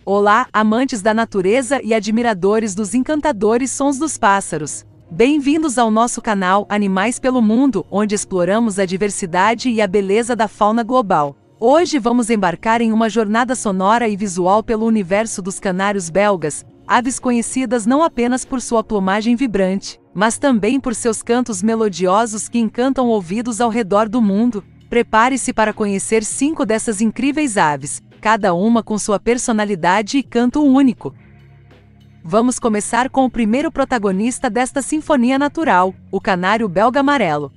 Olá, amantes da natureza e admiradores dos encantadores sons dos pássaros. Bem-vindos ao nosso canal Animais pelo Mundo, onde exploramos a diversidade e a beleza da fauna global. Hoje vamos embarcar em uma jornada sonora e visual pelo universo dos canários belgas, aves conhecidas não apenas por sua plumagem vibrante, mas também por seus cantos melodiosos que encantam ouvidos ao redor do mundo. Prepare-se para conhecer 5 dessas incríveis aves, cada uma com sua personalidade e canto único. Vamos começar com o primeiro protagonista desta sinfonia natural, o canário belga amarelo.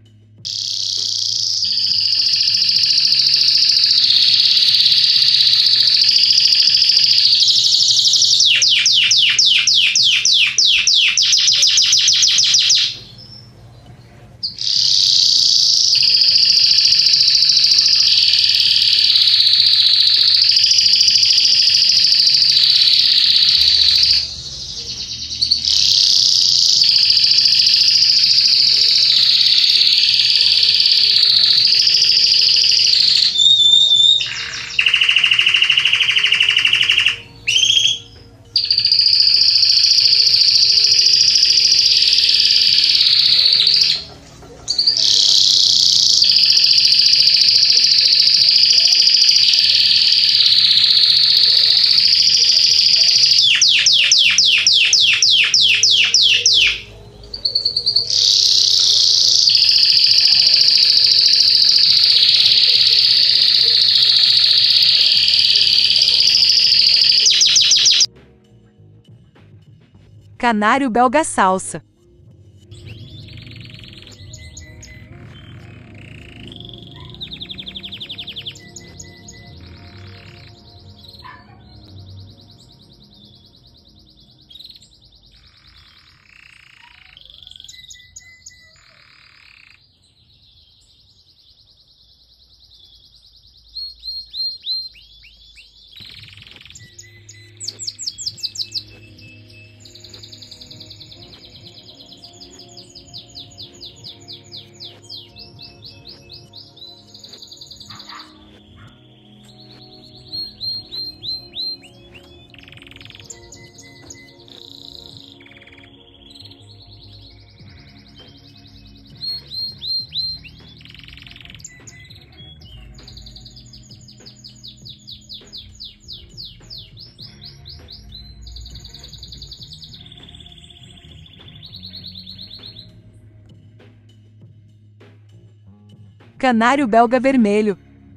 Canário belga salsa. Canário belga vermelho.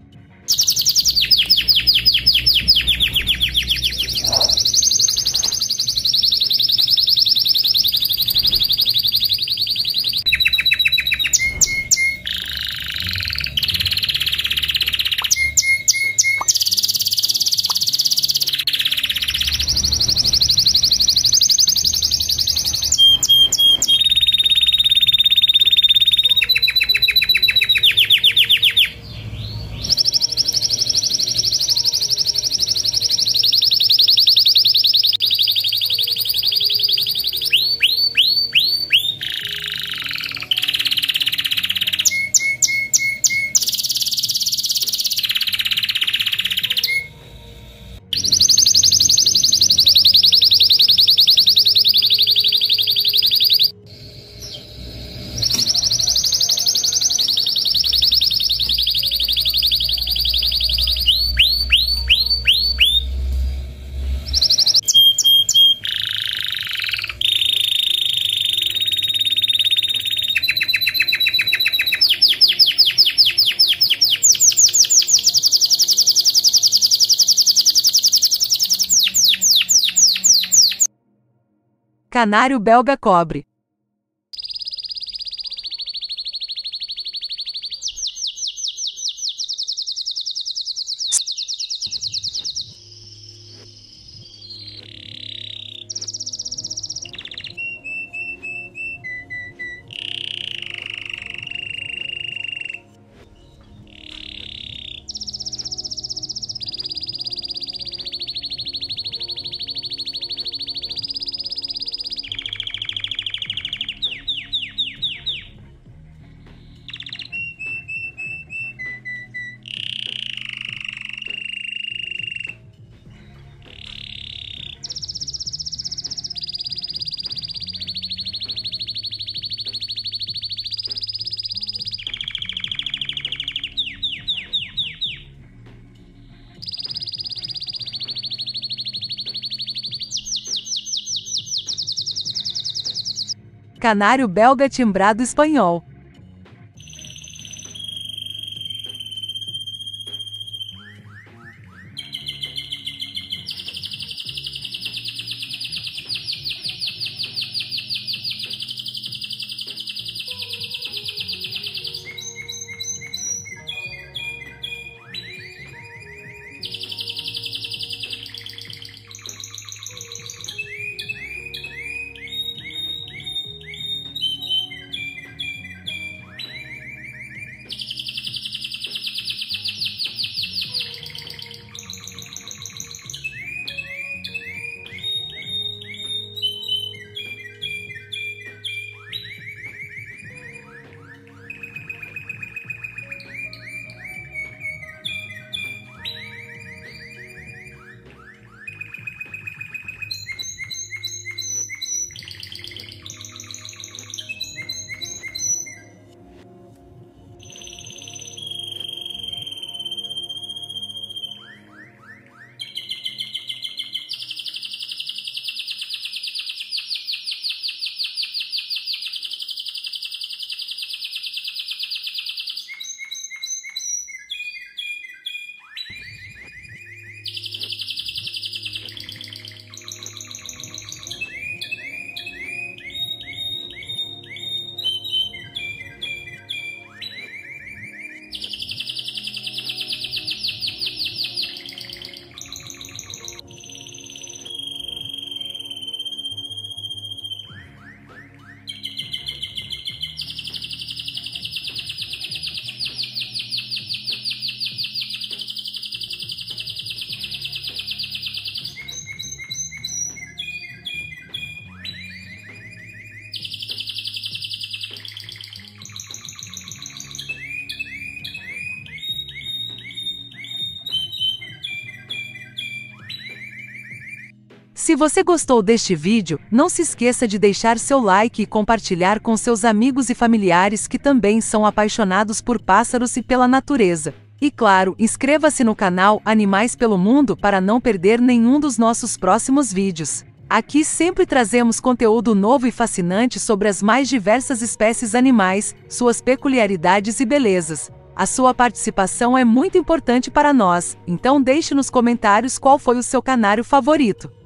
Canário belga cobre. Canário belga timbrado espanhol. Se você gostou deste vídeo, não se esqueça de deixar seu like e compartilhar com seus amigos e familiares que também são apaixonados por pássaros e pela natureza. E claro, inscreva-se no canal Animais pelo Mundo para não perder nenhum dos nossos próximos vídeos. Aqui sempre trazemos conteúdo novo e fascinante sobre as mais diversas espécies animais, suas peculiaridades e belezas. A sua participação é muito importante para nós, então deixe nos comentários qual foi o seu canário favorito.